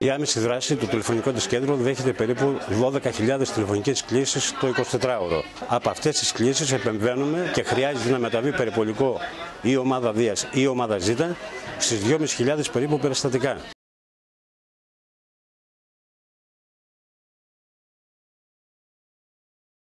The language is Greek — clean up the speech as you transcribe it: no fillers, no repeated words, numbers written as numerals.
Η άμεση δράση του τηλεφωνικού της κέντρου δέχεται περίπου 12.000 τηλεφωνικές κλήσεις το 24ωρο. Από αυτές τις κλήσεις επεμβαίνουμε και χρειάζεται να μεταβεί περιπολικό ή ομάδα Δίας ή ομάδα Ζ στις 2.500 περίπου περιστατικά.